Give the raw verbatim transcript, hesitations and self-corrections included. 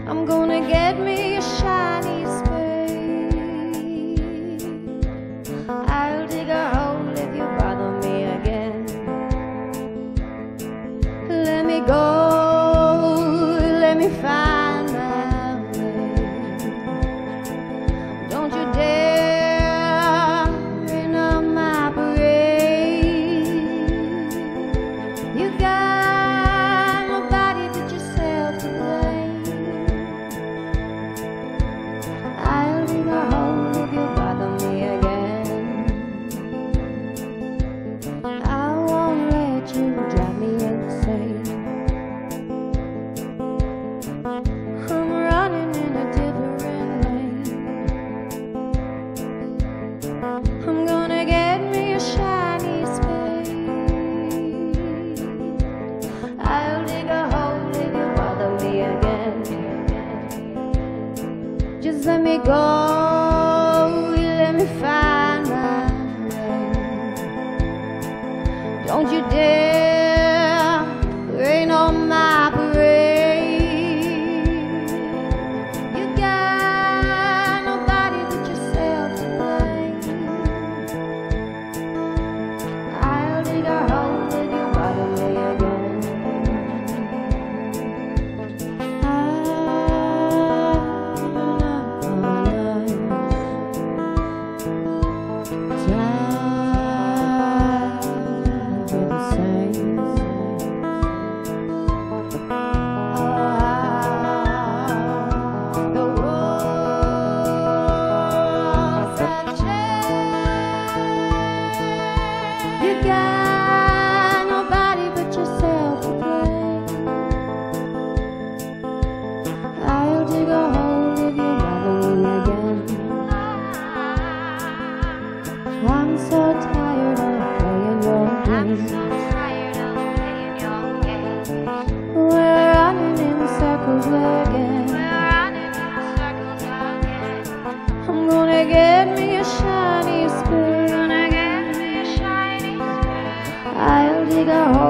I'm gonna get me a shiny spade. I'll dig a hole if you bother me again. Let me go, let me find my way. Don't you dare rain on my parade. You got nobody but yourself to blame. I'll dig a hole if you bother me again. I won't let you drive me insane. I'm running in a different lane. I'm gonna get me a shiny spade. I'll dig a hole if you bother me again. Just let me go, let me find my way. Don't you dare rain on my parade. You got nobody but yourself to blame. I'll dig a hole if you bother me again. You got nobody but yourself to blame. I'll dig a hole if you bother me again. I'm so tired of playing your game. We're running in circles again. I'm gonna get me a shiny spade. I'll dig a hole